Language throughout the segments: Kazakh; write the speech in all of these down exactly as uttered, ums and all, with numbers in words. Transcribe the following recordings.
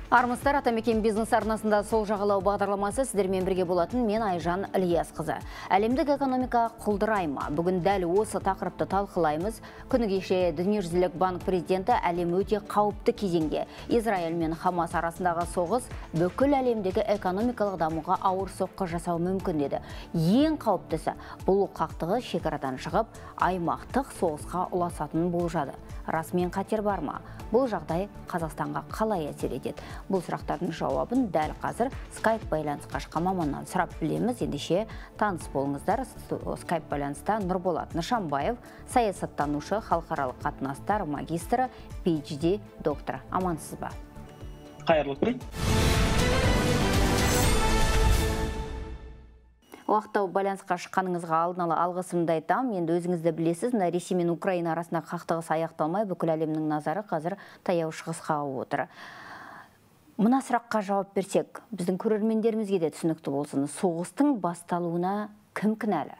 Армысыздар, Атамекен бизнес арнасында сол жағалау бағдарламасы сіздермен бірге болатын мен Айжан Ильясқызы. Әлемдік экономика құлдырай ма? Бүгін дәл осы тақырыпты талқылаймыз. Күні кеше Дүниежүзілік банк президенті әлем өте қауіпті кезеңге. Израиль мен Хамас арасындағы соғыс бүкіл әлемдегі экономикалық дамуға ауыр соққы жасау мүмкін деді. Ең қауіптісі бұл қақтығы шекарадан шығып, аймақтық соғысқа ұласатын болжады. Расымен қатер бар ма? Бұл жағдай Қазақстанға қалай әсер етеді? Бұл сұрақтардың жауабын дәл қазір скайп байланысқа шыққан маманнан сұрап білеміз. Ендеше таныс болыңыздар. Скайп байланыста Нұрболат Нышанбаев, саясаттанушы, халықаралық қатынастар магистрі, пи эйч ди доктор. Амансыз ба? Қайырлы күн. Уақытта байланысқа шыққаныңызға алдын ала алғысымды айтамын. Енді өзіңізді білесіз, мына Ресей мен Украина арасында қақтығыс аяқталмай, бүкіл әлемнің назары қазір таяу шығысқа ауып отыр. Мына сұраққа жауап берсек, біздің көрермендерімізге де түсінікті болсын. Соғыстың басталуына кім кінәлі?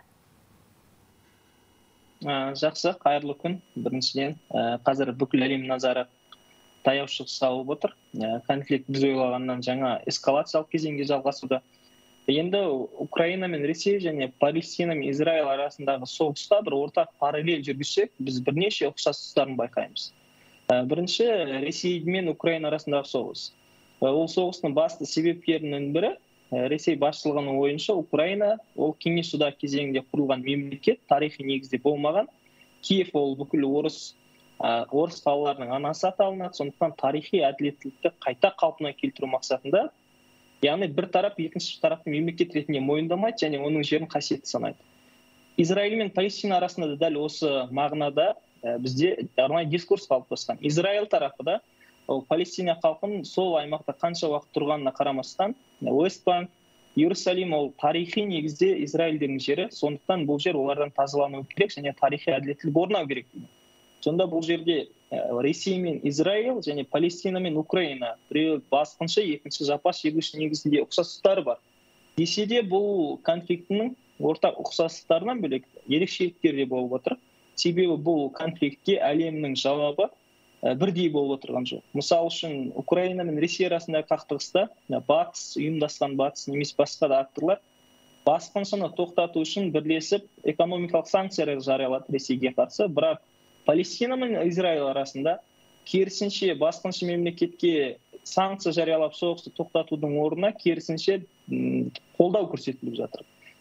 Жақсы, қайырлы күн. Біріншіден, қазір бүкіл әлем назары таяу шығысқа ауып отыр. Конфликт біз ойлағаннан жаңа эскалациялық кезеңге жалғасуда. Енді Украина мен Ресей және Палестина мен Израиль арасындағы соғыста бір ортақ параллель жүргізсек, біз бірнеше ұқсас тұстарын байқаймыз. Бірінші, Ресей мен Украина арасындағы соғыс. Ол соғыстың басты себептерінің бірі, Ресей басшылығының ойынша, Украина ол кеңес одағы кезеңінде құрылған мемлекет, тарихи негізде болмаған. Киев ол бүкіл орыс орыс қалаларының анасы аталынады, сондықтан тарихи әділеттілікті қайта қалпына келтіру мақсатында, яғни бір тарап екінші тарапты мемлекет ретінде мойындамайды және оның жерін қасиетті санайды. Израиль мен Палестина арасында да дәл осы мағынада бізде арнайы дискурс қалыптасқан. Израиль тарапы да Палестина халқын сол аймақта қанша уақыт тұрғанына қарамастан, Уэстбанк, Иерусалим ол тарихи негізде Израильдің жері, сондықтан бұл жер олардан тазалану керек және тарихи әділеттілік орнау керек. Сонда бұл жерде Ресей мен Израиль және Палестина мен Украина біреуі басқыншы, екінші жапа шегуші негізінде ұқсастықтары бар. Десе де бұл конфликтінің ортақ ұқсастықтарынан бөлек ерекшеліктер де болып отыр. Себебі бұл конфликтке әлемнің жауабы бірдей болып отырған жоқ. Мысал үшін Украина мен Ресей арасындағы қақтығыста батыс, ұйымдасқан батыс немесе басқа да акторлар басқыншыны тоқтату үшін бірлесіп экономикалық санкциялар жариялады Ресейге қарсы, бірақ Палестина мен Израиль арасында керісінше басқыншы мемлекетке санкция жариялап соғысты тоқтатудың орнына керісінше қолдау көрсетіліп жатыр.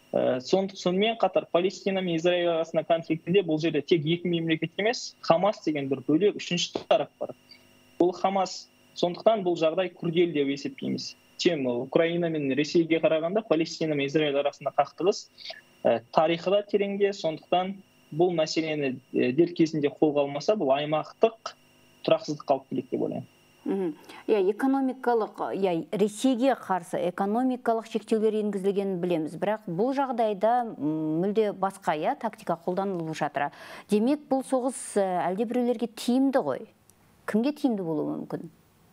Сонымен қатар Палестина мен Израиль арасында конфликтінде бұл жерде тек екі мемлекет емес, Хамас деген бір бөлек үшінші тарап бар. Бұл Хамас, сондықтан бұл жағдай күрделі деп есептейміз. Чем Украина мен Ресейге қарағанда Палестина мен Израиль арасында қақтығыс тарихы да тереңде, сондықтан бұл мәселені дер кезінде қолға алмаса, бұл аймақтық тұрақсыздық алып келеді деп ойлаймын. Я экономикалық, я Ресейге қарсы экономикалық шектеулер енгізілгенін білеміз, бірақ бұл жағдайда мүлде басқа, я тактика қолданылып жатыр. Демек, бұл соғыс әлде біреулерге тиімді ғой. Кімге тиімді болуы мүмкін?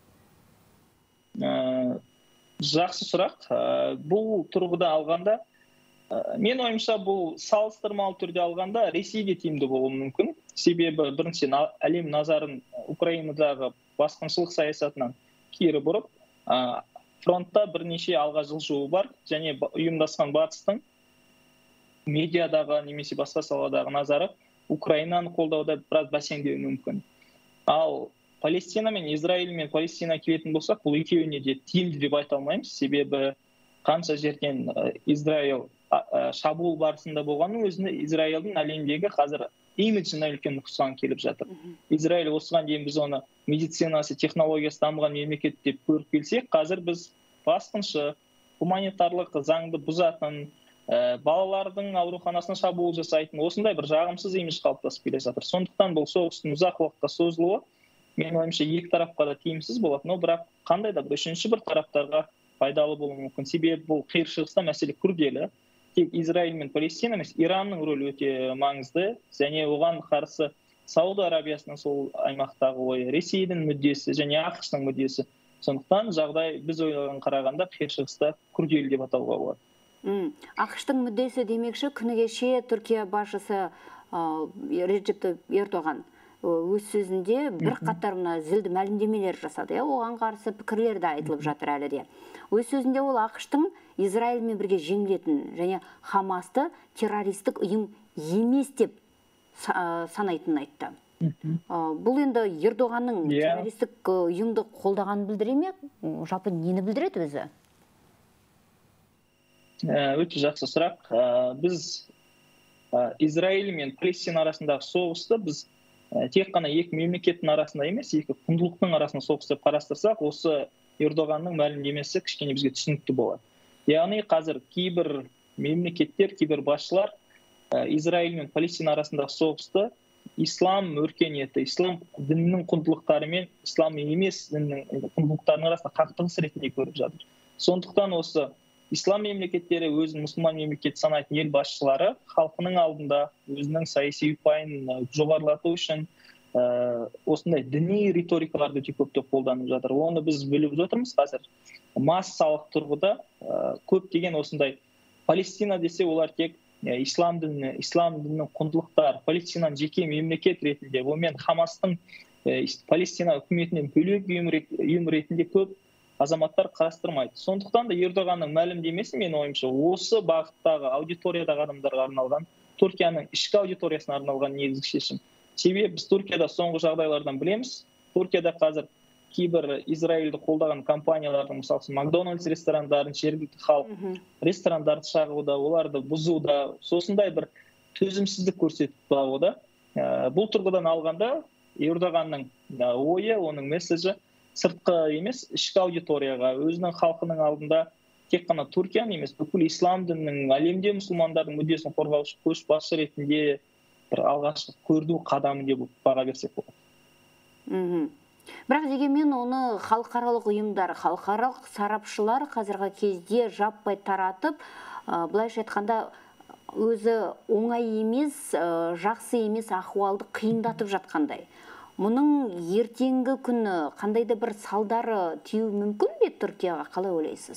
Жақсы сұрақ. Бұл тұрғыда алғанда, мен ойымша бұл салыстырмалы түрде алғанда Ресейге тиімді болуы мүмкін. Себебі біріншіден әлем назарын Украинадағы басқыншылық саясатынан кері бұрып, фронтта бірнеше алға жылжуы бар және ұйымдасқан батыстың медиадағы немесе басқа саладағы назары Украинаны қолдауда біраз бәсеңдеуі мүмкін. Ал Палестина мен Израиль мен Палестина келетін болсақ, бұл екеуіне де тиімді деп айта алмаймыз. Себебі қанша жерден Израиль шабуыл барысында болғанның өзінде Израильдің әлемдегі қазір имиджіне үлкен нұқсан келіп жатыр. Израиль осыған дейін біз оны медицинасы, технологиясы дамыған мемлекет деп көріп келсек, қазір біз басқыншы, гуманитарлық заңды бұзатын, балалардың ауруханасына шабуыл жасайтын, осындай бір жағымсыз имидж қалыптасып келе жатыр. Сондықтан бұл соғыстың ұзақ уақытқа созылуы, мен ойымша екі тарапқа да тиімсіз болады, но бірақ қандай да бір үшінші бір тараптарға пайдалы болуы мүмкін. Себебі бұл қиыр шығыста мәселе күрделі. Тек Израиль мен Палестина емес, Иранның рөлі өте маңызды, және оған қарсы Сауд Арабиясының сол аймақтағы ойы, Ресейдің мүддесі және ақш-тың мүддесі. Сондықтан жағдай біз ойлаған қарағанда қиыр шығыста күрделі деп атауға болады. ақш-тың мүддесі демекші, күні кеше Түркия басшысы Реджеп Ердоған өз сөзінде бір қатар мына зілді мәлімдемелер жасады. Оған қарсы пікірлер де айтылып жатыр әлі де. Өз сөзінде ол ақш-тың Израильмен бірге жеңілетін және Хамасты террористік ұйым емес деп санайтынын айтты. Бұл енді Ердоғанның террористік ұйымды қолдағанын білдіре ме? Жалпы нені білдіреді өзі? Өте жақсы сұрақ. Біз Израиль мен Палестина арасындағы соғысты біз тек қана екі мемлекеттің арасында емес, екі құндылықтың арасында соғыс деп қарастырсақ, осы Ердоғанның мәлімдемесі кішкене бізге түсінікті болады. Яғни қазір кейбір мемлекеттер, кейбір басшылар Израиль мен Палестина арасындағы соғысты ислам өркениеті, ислам дінінің құндылықтары мен ислам емес діннің құндылықтарының арасында қақтығыс ретінде көріп жатыр. Сондықтан осы ислам мемлекеттері өзін мұсылман мемлекет санайтын ел басшылары халқының алдында өзінің саяси ұпайын жоғарылату үшін осындай діни риторикаларды өте көптеп қолданып жатыр. Оны біз біліп отырмыз қазір. Массалық тұрғыда көптеген осындай Палестина десе олар тек ислам діні, ислам дінінің құндылықтары, Палестинаның жеке мемлекет ретінде, онымен Хамастың Палестина үкіметінен бөлек ұйым ретінде көп азаматтар қарастырмайды. Сондықтан да Ердоғанның мәлімдемесі мен ойымша осы бағыттағы аудиториядағы адамдарға арналған, Түркияның ішкі аудиториясына арналған негізгі шешім. Себебі біз Түркияда соңғы жағдайлардан білеміз. Түркияда қазір кейбір Израильді қолдаған компаниялардың, мысалы, Макдональдс ресторандарын, жергілікті халық ресторандарды шағуда, оларды бұзуда, сосындай бір төзімсіздік көрсетіп бағуда. Бұл тұрғыдан алғанда Ердоғанның ойы, оның месседжі сыртқы емес, ішкі аудиторияға, өзінің халқының алдында тек қана Түркияны емес, бүкіл ислам дінінің, әлемде мұсылмандардың мүддесін қорғаушы көшбасшы ретінде бір алғашқы көрду қадамы деп баға берсек болады. Бірақ дегенмен оны халықаралық ұйымдар, халықаралық сарапшылар қазіргі кезде жаппай таратып, былайша айтқанда өзі оңай емес, жақсы емес ахуалды қиындатып жатқандай. Мұның ертеңгі күні қандай да бір салдары тиюі мүмкін бе Түркияға, қалай ойлайсыз?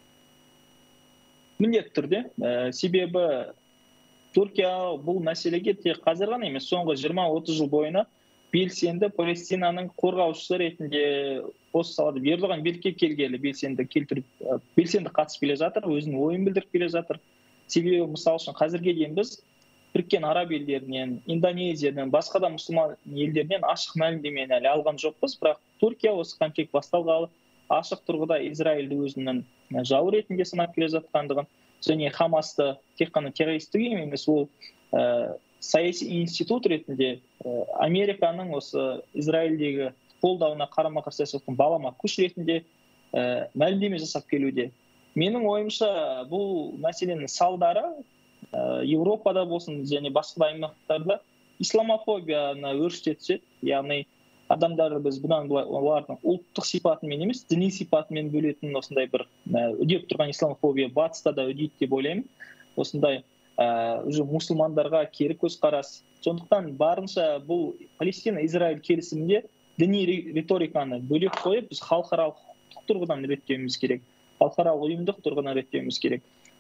Міндетті түрде. Себебі Түркия бұл мәселеге тек қазір ғана емес, соңғы жиырма отыз жыл бойына белсенді Палестинаның қорғаушысы ретінде осы салада Ердоған билікке келгелі белсенді келтіріп, белсенді қатысып келе жатыр, өзінің ойын білдіріп келе жатыр. Себебі мысалы үшін қазірге дейін біз Біріккен Араб елдерінен, Индонезиядан, басқа да мұсылман елдерінен ашық мәлімдемені әлі алған жоқпыз, бірақ Түркия осы конфликт басталғалы ашық тұрғыда Израильді өзінің жауы ретінде санап келе жатқандығын, және Хамасты тек қана террористік ұйым емес, ол саяси институт ретінде Американың осы Израильдегі қолдауына қарама-қарсы саясаттың балама күш ретінде мәлімдеме жасап келуде. Менің ойымша бұл мәселенің салдары Еуропада болсын және басқа аймақтарда исламофобияны өршітеді. Яғни адамдарды біз бұдан былай олардың ұлттық сипатымен емес, діни сипатымен бөлетін осындай бір үдеп тұрған исламофобия батыста да үдейді деп ойлаймын. Осындай уже мұсылмандарға кері көзқарас. Сондықтан барынша бұл Палестина-Израиль келісімінде діни риториканы бөлек қойып, біз халықаралық тұрғыдан реттеуіміз керек. Халықаралық ұйымдық тұрғыдан реттеуіміз керек.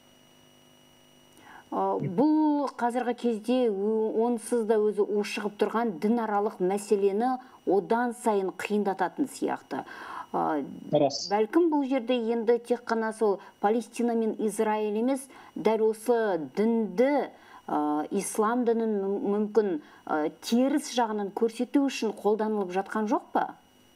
Бұл қазіргі кезде онсыз да өзі ушығып тұрған дінаралық мәселені одан сайын қиындататын сияқты. Бәлкім бұл жерде енді тек қана сол Палестина мен Израиль емес, дәл осы дінді, ислам дінін мүмкін теріс жағынан көрсету үшін қолданылып жатқан жоқ па?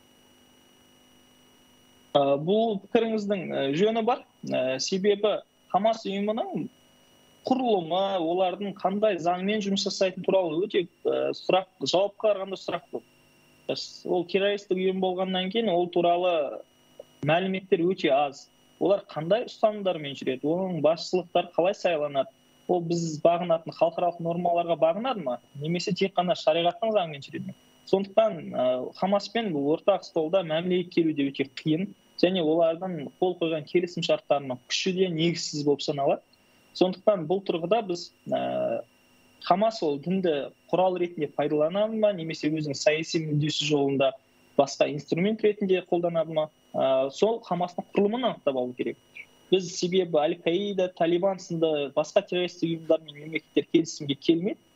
Бұл пікіріңіздің жөні бар. Себебі Хамас ұйымының құрылымы, олардың қандай заңмен жұмыс жасайтын туралы өте сұрақ, жауапқа қарағанда сұрақ көп. Ол террористік ұйым болғаннан кейін ол туралы мәліметтер өте аз. Олар қандай ұстанымдармен жүреді, оның басшылықтар қалай сайланады, ол біз бағынатын халықаралық нормаларға бағынады ма, немесе тек қана шариғаттың заңымен жүреді ме? Сондықтан Хамаспен бұл ортақ столда мәмілеге келуде өте қиын, және олардың қол қойған келісім шарттарының күші де негізсіз болып саналады. Сондықтан бұл тұрғыда біз Хамас ол дінді құрал ретінде пайдаланады ма, немесе өзінің саяси мүддесі жолында басқа инструмент ретінде қолданады ма, сол Хамастың құрылымын анықтап алу керек. Біз себебі Аль-Каида, Талибан сынды басқа террористік ұйымдар мен мемлекеттер келісімге келмейді.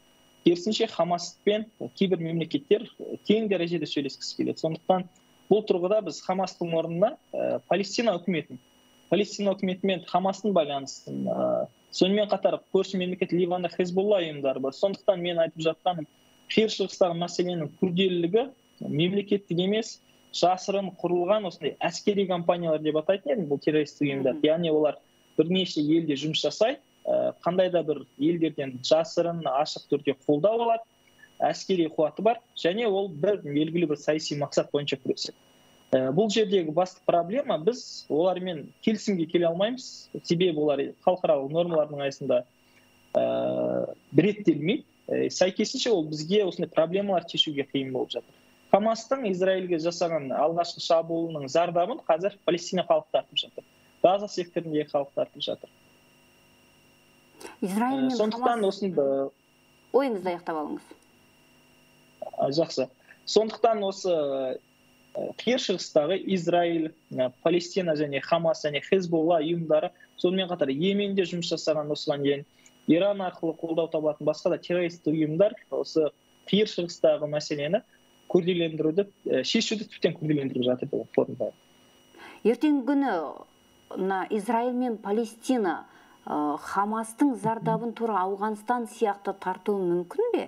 керісінше Хамаспен кейбір мемлекеттер тең дәрежеде сөйлескісі келеді. Сондықтан бұл тұрғыда біз Хамастың орнына Палестина үкіметін, Палестина үкіметімен Хамастың байланысын, сонымен қатар көрші мемлекет Ливанда Хезболла ұйымдары бар. Сондықтан мен айтып жатқаным, қиыр шығыстағы мәселенің күрделілігі мемлекеттік емес, жасырын құрылған осындай әскери компаниялар деп атайтын едім, бұл террористік ұйымдар. Яғни олар бірнеше елде жұмыс жасайды, қандай да бір елдерден жасырын, ашық түрде қолдау алады, әскери қуаты бар, және ол бір белгілі бір саяси мақсат бойынша күреседі. Бұл жердегі басты проблема, біз олармен келісімге келе алмаймыз, себебі олар халықаралық нормалардың аясында бір реттелмейді. Сәйкесінше ол бізге осындай проблемалар шешуге қиын болып жатыр. Хамастың Израильге жасаған алғашқы шабуылының зардабын қазір Палестина халқы тартып жатыр. Газа секторындегі халық тартып жатыр. Израиль мен Сондықтан осында ойыңызды аяқтап алыңыз. Жақсы. Сондықтан осы қиыр шығыстағы Израиль, Палестина және Хамас және Хезболла ұйымдары, сонымен қатар Йеменде жұмыс жасаған, осыған дейін Иран арқылы қолдау табатын басқа да террористік ұйымдар осы қиыр шығыстағы мәселені күрделендіруді, шешуді тіптен күрделендіріп жатыр бұл форумда. Ертеңгі күні Израиль мен Палестина Хамастың зардабын тура Ауғанстан сияқты тартуы мүмкін бе?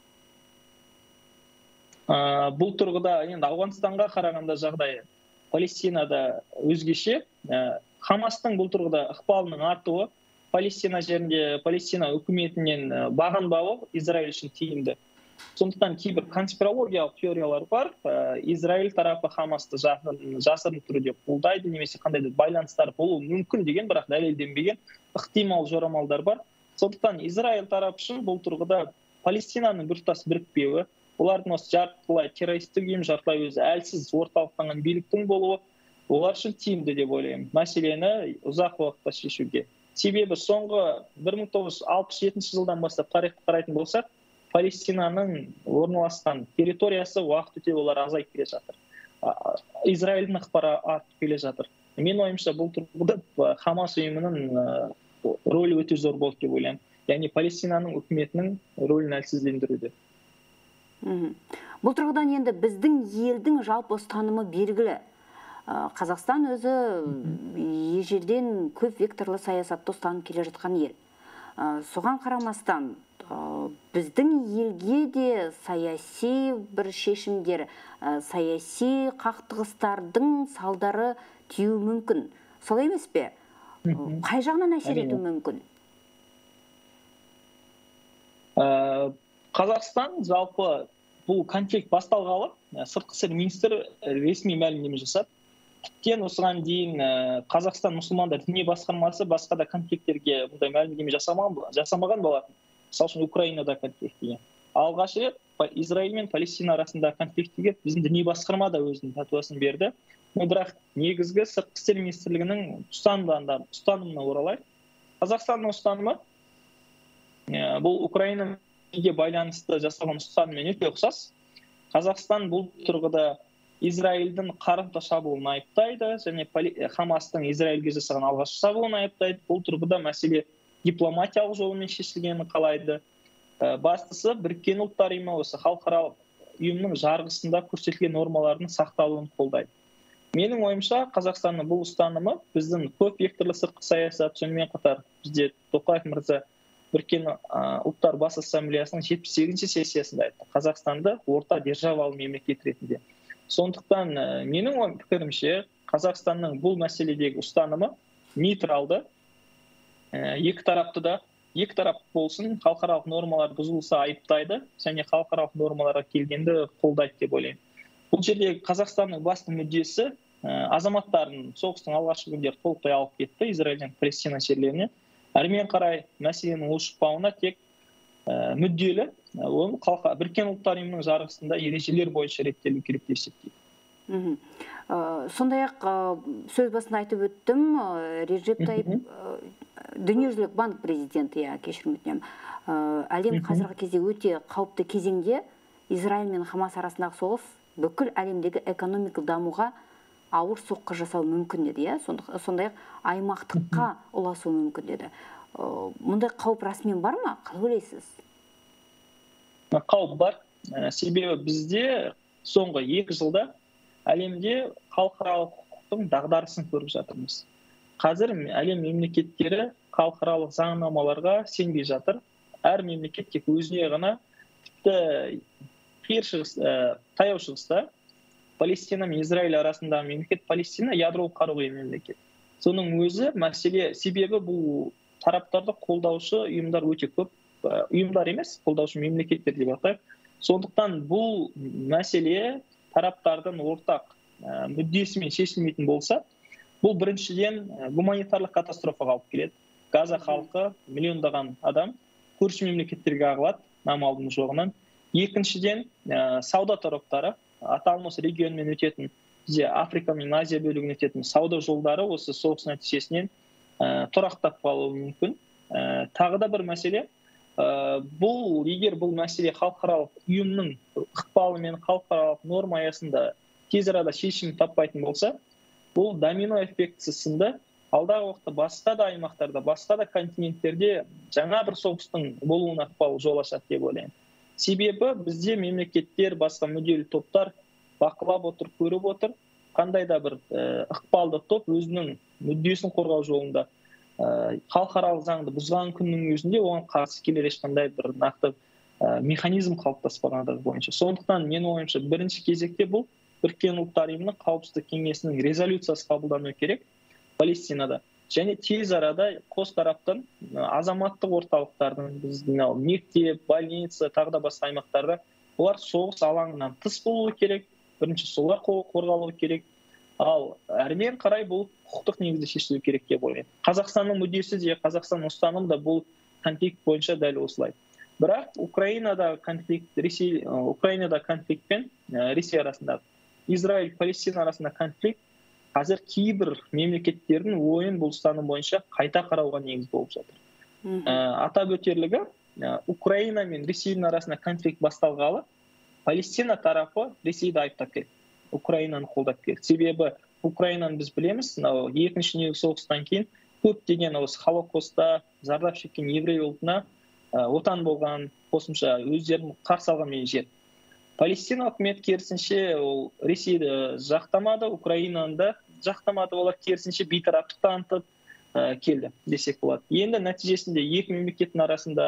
Бұл тұрғыда енді Ауғанстанға қарағанда жағдайы Палестинада өзгеше. Хамастың бұл тұрғыда ықпалының артуы Палестина жерінде Палестина үкіметінен бағынбауы Израиль үшін тиімді. Сондықтан кейбір конспирологиялық теориялар бар. Израиль тарапы Хамасты жасырын түрде қолдайды, немесе қандай да байланыстар болуы мүмкін деген, бірақ дәлелденбеген ықтимал жорамалдар бар. Сондықтан Израиль тарапы үшін бұл тұрғыда Палестинаның біртұтас бірікпеуі, олардың осы жартылай террористік ұйым, жартылай өзі әлсіз орталықтанған биліктің болуы олар үшін тиімді деп ойлаймын. Мәселені ұзақ уақытта шешуге. Себебі соңғы бір мың тоғыз жүз алпыс жетінші жылдан бастап тарихты қарайтын болсақ, Палестинаның орналасқан территориясы уақыт өте олар азайып келе жатыр. Израильдің ықпалы артып келе жатыр. Мен ойымша бұл тұрғыда Хамас ұйымының рөлі өте зор болды деп ойлаймын. Яғни Палестинаның үкіметінің рөлін әлсіздендіруде. Бұл тұрғыдан енді біздің елдің жалпы ұстанымы белгілі. Қазақстан өзі ежелден көп векторлы саясатты ұстанып келе жатқан ел. Соған қарамастан біздің елге де саяси бір шешімдер, саяси қақтығыстардың салдары тиюі мүмкін. Солай емес пе? Қай жағынан әсер етуі мүмкін? Қазақстан жалпы бұл конфликт басталғалы сыртқы істер министрі ресми мәлімдеме жасады. Тіптен осыған дейін Қазақстан мұсылмандар діни басқармасы басқа да конфликттерге бұндай мәлімдеме жасамаған болатын. Мысалы үшін Украинада конфликт деген. Алғаш рет Израиль мен Палестина арасында конфликтіге біздің діни басқарма да өзінің пәтуасын берді. Бірақ негізгі сыртқы істер министрлігінің ұстанымына оралайық. Қазақстанның ұстанымы бұл Украинаға байланысты жасалған ұстаныммен өте ұқсас. Қазақстан бұл тұрғыда Израильдің қарымта шабуылын айыптайды, және Хамастың Израильге жасаған алғашқы шабуылын айыптайды. Бұл тұрғыда мәселе дипломатиялық жолымен шешілгенін қалайды. Бастысы Біріккен ұлттар ұйымы осы халықаралық ұйымның жарғысында көрсетілген нормалардың сақталуын қолдайды. Менің ойымша Қазақстанның бұл ұстанымы біздің көп векторлы сыртқы саясат, сонымен қатар бізде Тоқаев мырза Біріккен ұлттар бас ассамблеясының жетпіс сегізінші сессиясында айтты, Қазақстанды орта державалы мемлекет ретінде. Сондықтан менің пікірімше Қазақстанның бұл мәселедегі ұстанымы нейтралды, екі тарапты да, екі тарап болсын, халықаралық нормалар бұзылса айыптайды, және халықаралық нормаларға келгенді қолдайды деп ойлаймын. Бұл жерде Қазақстанның басты мүддесі азаматтарын соғыстың алғашқы күндері толықтай алып кетті Израильден Палестина жерлеріне. Әрмен қарай мәселенің ушықпауына тек мүдделі, оны Біріккен ұлттар ұйымының жарғысында ережелер бойынша реттелу керек деп есептеймін. Сондай-ақ сөз басында айтып өттім, Режеп Тайып дүниежүзілік банк президенті, кешірім өтінемін, әлем қазіргі кезде өте қауіпті кезеңде Израиль мен Хамас арасындағы соғыс бүкіл әлемдегі экономикалық дамуға ауыр соққы жасау мүмкін деді, сондай-ақ аймақтыққа ұласу мүмкін деді. Мұндай қауіп расымен бар ма? Қалай ойлайсыз? қауіп бар. Себебі бізде соңғы екі жылда әлемде халықаралық құқықтың дағдарысын көріп жатырмыз. Қазір әлем мемлекеттері халықаралық заңнамаларға сенбей жатыр. Әр мемлекет тек өзіне ғана, тіпті қиыр шығыс, таяу шығыста Палестина мен Израиль арасындағы мемлекет, Палестина ядролық қаруға ие мемлекет. Соның өзі мәселе, себебі бұл тараптарды қолдаушы ұйымдар өте көп, ұйымдар емес, қолдаушы мемлекеттер деп атайық. Сондықтан бұл мәселе тараптардың ортақ мүддесімен шешілмейтін болса, бұл біріншіден гуманитарлық катастрофаға алып келеді. Газа халқы, миллиондаған адам көрші мемлекеттерге ағылады, намалдың жоғынан. Екіншіден, сауда тараптары, аталмыс регионмен өтетін, бізде Африка мен Азия бөлігін өтетін сауда жолдары осы соғыс нәтижесінен тұрақтап қалуы мүмкін. Тағы да бір мәселе, бұл егер бұл мәселе халықаралық ұйымның ықпалы мен халықаралық норма аясында тез арада шешім таппайтын болса, бұл домино эффектісі сынды алдағы уақытта басқа да аймақтарда, басқа да континенттерде жаңа бір соғыстың болуына ықпалы жол ашады деп ойлаймын. Себебі бізде мемлекеттер, басқа мүдделі топтар бақылап отыр, көріп отыр, қандай да бір ықпалды топ өзінің мүддесін қорғау жолында халықаралық заңды бұзған күннің өзінде оған қарсы келер ешқандай бір нақты механизм қалыптаспағандығы бойынша. Сондықтан мен ойымша бірінші кезекте бұл Біріккен ұлттар ұйымының қауіпсіздік кеңесінің резолюциясы қабылдану керек Палестинада. Және тез арада қос тараптан азаматтық орталықтардың, біздің мектеп, больница, тағы да басқа аймақтарда олар соғыс алаңынан тыс болуы керек. Бірінші солар қорғалуы керек. Ал әрмен қарай бұл құқықтық негізде шешілуі керек деп ойлаймын. Қазақстанның мүддесі де, Қазақстан ұстанымы да бұл конфликт бойынша дәл осылай. Бірақ Украинада конфликт, Ресей, Украинада конфликт пен Ресей арасында, Израиль, Палестина арасында конфликт қазір кейбір мемлекеттердің ойын бұл ұстаным бойынша қайта қарауға негіз болып жатыр. Атап өтерлігі, Украина мен Ресейдің арасында конфликт басталғалы, Палестина тарапы Ресейді айыптап келді, Украинаны қолдап келді. Себебі Украинаны біз білеміз, екінші дүниежүзілік соғыстан кейін көптеген осы холокостта зардап шеккен еврей ұлтына отан болған, қосымша өздерін қарсы алған жер. Палестина үкімет керісінше Ресейді жақтамады, Украинаны да жақтамады, олар керісінше бейтараптық танытып келді десек болады. Енді нәтижесінде екі мемлекеттің арасында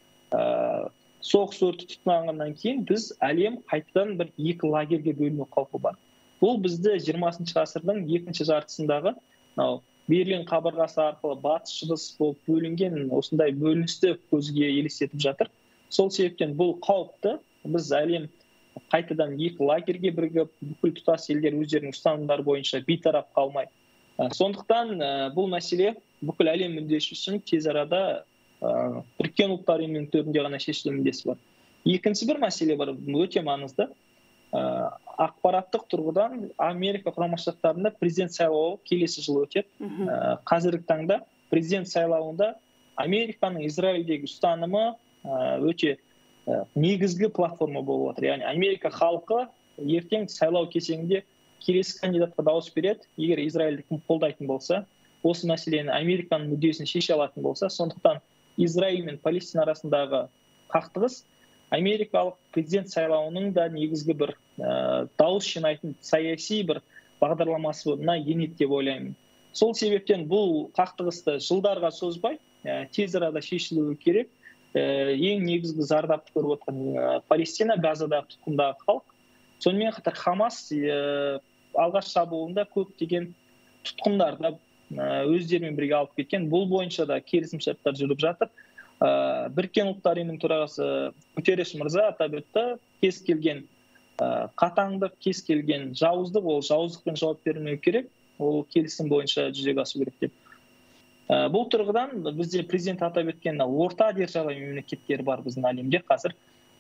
соғыс өрті тұтанғаннан кейін біз әлем қайтадан бір екі лагерге бөліну қаупі бар. Бұл бізді жиырмасыншы ғасырдың екінші жартысындағы Берлин қабырғасы арқылы батыс шығыс болып бөлінген осындай бөліністі көзге елестетіп жатыр. Сол себептен бұл қауіпті, біз әлем қайтадан екі лагерге бірігіп, бүкіл тұтас елдер өздерінің ұстанымдары бойынша бейтарап қалмай. Сондықтан бұл мәселе бүкіл әлем мүддесі үшін тез арада Біріккен ұлттар ұйымының төрінде ғана шешілу мүддесі бар. Екінші бір мәселе бар, өте маңызды. Ақпараттық тұрғыдан Америка құрама штаттарында президент сайлауы келесі жылы өтеді. Қазіргі таңда президент сайлауында Американың Израильдегі ұстанымы өте негізгі платформа болып отыр. Яғни Америка халқы ертең сайлау кезеңінде келесі кандидатқа дауыс береді. Егер Израильді кім қолдайтын болса, осы мәселені Американың мүддесін шеше алатын болса, сондықтан Израиль мен Палестина арасындағы қақтығыс Америкалық президент сайлауының да негізгі бір дауыс жинайтын саяси бір бағдарламасына енеді деп ойлаймын. Сол себептен бұл қақтығысты жылдарға созбай, тез арада шешілуі керек. Ең негізгі зардапты көріп отқан Палестина, Газадағы тұтқындағы халық. Сонымен қатар Хамас алғаш шабуылында көптеген тұтқындарды өздерімен бірге алып кеткен. Бұл бойынша да келісімшарттар жүріп жатыр. Біріккен ұлттар ұйымының төрағасы Гутерриш мырза атап өтті, кез келген қатаңдық, кез келген жауыздық, ол жауыздықпен жауап бермеу керек, ол келісім бойынша жүзеге асу керек деп. Бұл тұрғыдан бізде президент атап өткен орта держава мемлекеттер бар біздің әлемде қазір.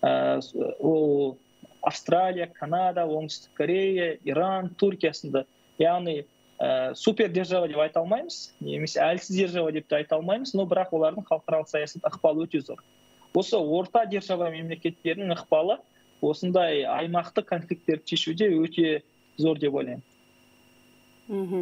Ол Австралия, Канада, Оңтүстік Корея, Иран, Түркия сынды. Яғни супер держава деп айта алмаймыз, немесе әлсіз держава деп те айта алмаймыз, но бірақ олардың халықаралық саясат ықпалы өте зор. Осы орта держава мемлекеттерінің ықпалы осындай аймақты конфликттерді шешуде өте зор деп ойлаймын.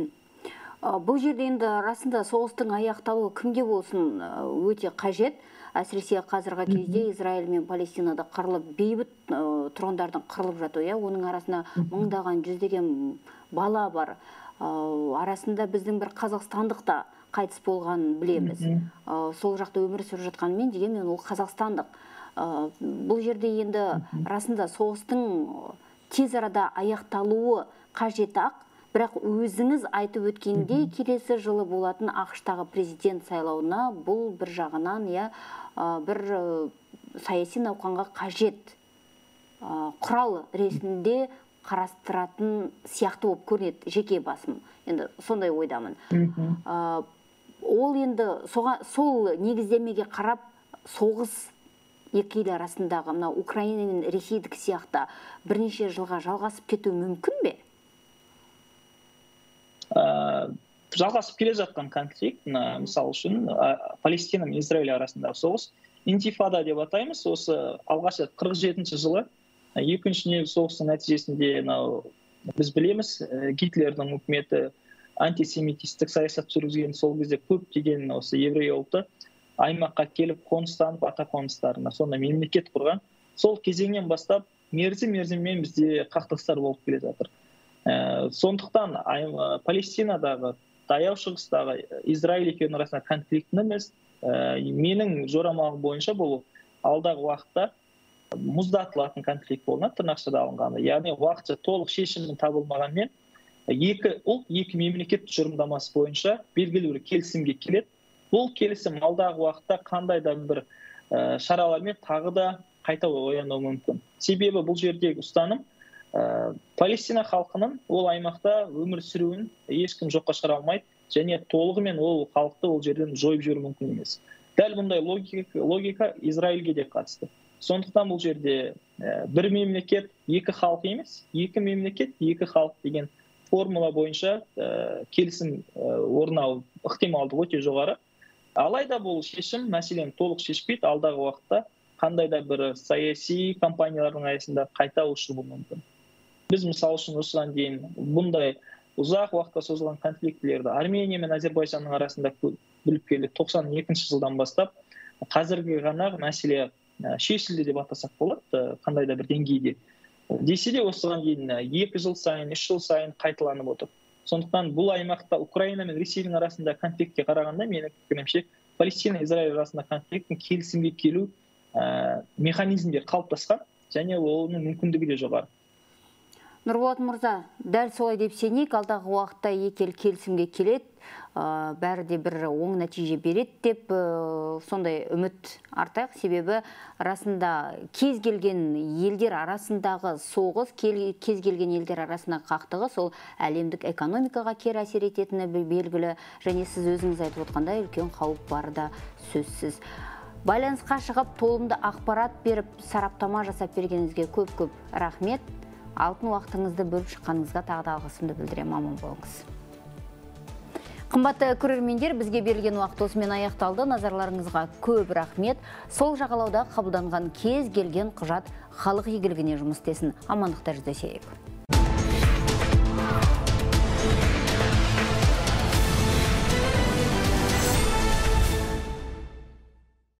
Бұл жерде енді расында соғыстың аяқталуы кімге болсын өте қажет. әсіресе қазіргі кезде Израиль мен Палестинада қырылып, бейбіт тұрғындардың қырылып жатуы, иә, оның арасында мыңдаған, жүздеген бала бар. Арасында біздің бір қазақстандық та қайтыс болғанын білеміз. Сол жақта өмір сүріп жатқанмен дегенмен ол қазақстандық. Бұл жерде енді расында соғыстың тез арада аяқталуы қажет ақ, бірақ өзіңіз айтып өткендей келесі жылы болатын ақш-тағы президент сайлауына бұл бір жағынан, иә, бір саяси науқанға қажет құрал ретінде қарастыратын сияқты болып көрінеді, жеке басым. Енді сондай ойдамын. Ол енді сол негіздемеге қарап соғыс екі ел арасындағы мына Украина мен Ресейдік сияқты бірнеше жылға жалғасып кетуі мүмкін бе? Жалғасып келе жатқан конфликт, мысал үшін, Палестина мен Израиль арасындағы соғыс, интифада деп атаймыз. Осы алғаш қырық жетінші жылы екінші дүниежүзілік соғыстың нәтижесінде біз білеміз, Гитлердің үкіметі антисемитистік саясат жүргізген, сол кезде көптеген осы еврей ұлты аймаққа келіп қоныстанып, ата қоныстарына сонда мемлекет құрған. Сол кезеңнен бастап мерзім-мерзіммен бізде қақтығыстар болып келе жатыр. Сондықтан Палестинадағы, таяу шығыстағы Израиль екеуінің арасында конфликтін емес, менің жорамалым бойынша бұл алдағы уақытта мұздатылатын конфликт болмақ, тырнақшада алынғаны. Яғни уақытша толық шешімнің табылмағанмен, екі ұлт, екі мемлекет тұжырымдамасы бойынша белгілі бір келісімге келеді. Бұл келісім алдағы уақытта қандай да бір шаралармен тағы да қайта оянуы мүмкін. Себебі бұл жердегі ұстаным Палестина халқының ол аймақта өмір сүруін ешкім жоққа шығара алмайды, және толығымен ол халықты ол жерден жойып жіберу мүмкін емес. Дәл бұндай логика Израильге де қатысты. Сондықтан бұл жерде бір мемлекет, екі халық емес, екі мемлекет, екі халық деген формула бойынша келісім орнауы ықтималдығы өте жоғары. Алайда бұл шешім мәселені толық шешпейді, алдағы уақытта қандай да бір саяси компаниялардың аясында қайта ушығуы мүмкін. Біз мысал үшін осыған дейін бұндай ұзақ уақытқа созылған конфликтілерді Армения мен Азербайжанның арасында біліп келді. тоқсан екінші жылдан бастап қазіргі ғана мәселе шешілді деп атасақ болады, қандай да бір деңгейде. Десе де осыған дейін екі жыл сайын, үш жыл сайын қайталанып отыр. Сондықтан бұл аймақта Украина мен Ресейдің арасында конфликтке қарағанда, менің пікірімше, Палестина Израиль арасында конфликттің келісімге келу механизмдер қалыптасқан, және оның мүмкіндігі де жоғары. Нұрболат мырза, дәл солай деп сенейік, алдағы уақытта екі ел келісімге келеді, бәрі де бір оң нәтиже береді деп сондай үміт артайық. Себебі арасында кез келген елдер арасындағы соғыс, кез келген елдер арасындағы қақтығыс ол әлемдік экономикаға кері әсер ететіні белгілі, және сіз өзіңіз айтып отқандай үлкен қауіп бары да сөзсіз. Байланысқа шығып, толымды ақпарат беріп, сараптама жасап бергеніңізге көп-көп рахмет. Алтын уақытыңызды бөліп шыққаныңызға тағы да алғысымды білдіремін, аман болыңыз. Қымбатты көрермендер, бізге берілген уақыт осымен аяқталды. Назарларыңызға көп рахмет. Сол жағалауда қабылданған кез келген құжат халық игілігіне жұмыс істесін. Амандықта жүздесейік.